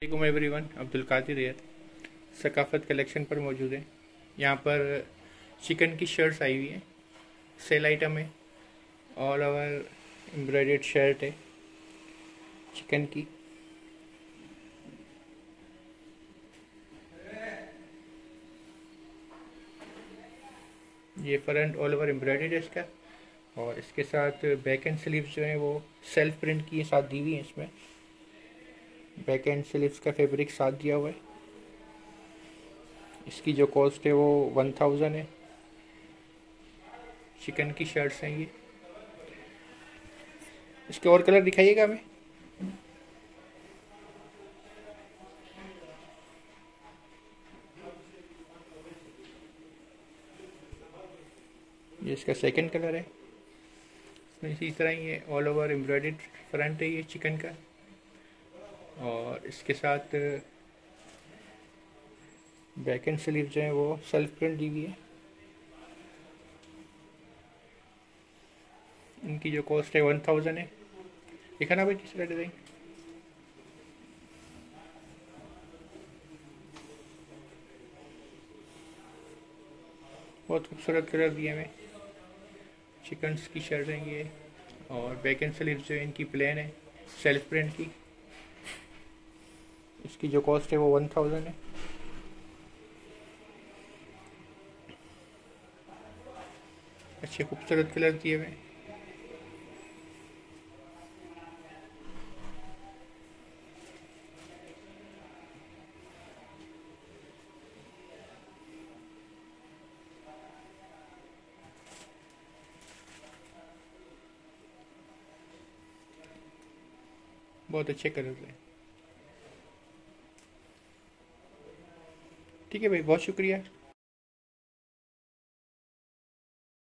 वालेकुम एवरीवन, अब्दुल कादिर है। सकाफ़त कलेक्शन पर मौजूद है। यहाँ पर चिकन की शर्ट्स आई हुई हैं, सेल आइटम है। ऑल ओवर एम्ब्रॉयडर्ड शर्ट है चिकन की। ये फ्रंट ऑल ओवर एम्ब्रॉयडर्ड है इसका, और इसके साथ बैक एंड स्लीव्स जो है वो सेल्फ प्रिंट की साथ दी हुई है। इसमें बैक एंड स्लीव्स का फैब्रिक साथ दिया हुआ है। इसकी जो कॉस्ट है वो 1000 है। चिकन की शर्ट्स हैं ये। इसके और कलर दिखाइएगा हमें। ये इसका सेकंड कलर है। इसमें इसी तरह ही ये ऑल ओवर एम्ब्रॉयडर्ड फ्रंट है ये चिकन का, और इसके साथ बैक एंड स्लीव जो है वो सेल्फ प्रिंट दी हुई है। इनकी जो कॉस्ट है 1000 है। देखा ना भाई तीसरा डिज़ाइन, बहुत खूबसूरत कलर दिए हमें। चिकन्स की शर्ट है ये, और बैक एंड स्लीव जो है इनकी प्लेन है सेल्फ प्रिंट की। इसकी जो कॉस्ट है वो 1000 है। अच्छे खूबसूरत कलर दिए हुए। बहुत अच्छे कलर हैं। ठीक है भाई, बहुत शुक्रिया।